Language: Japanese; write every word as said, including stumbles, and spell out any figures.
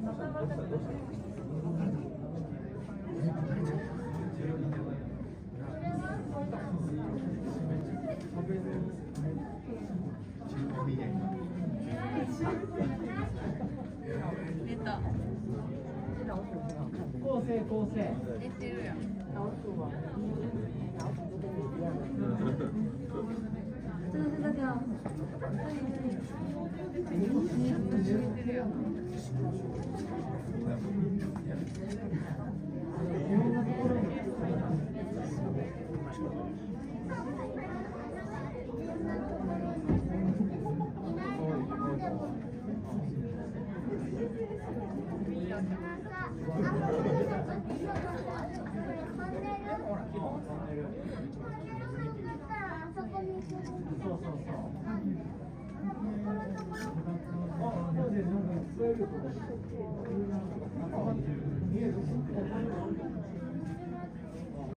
出た。 構成構成。 出てるやん。 老鼠啊，老鼠就跟你一样。 这个是那个。出てるやん。 そうそうそう。あ、そうです。なんか聞こえる。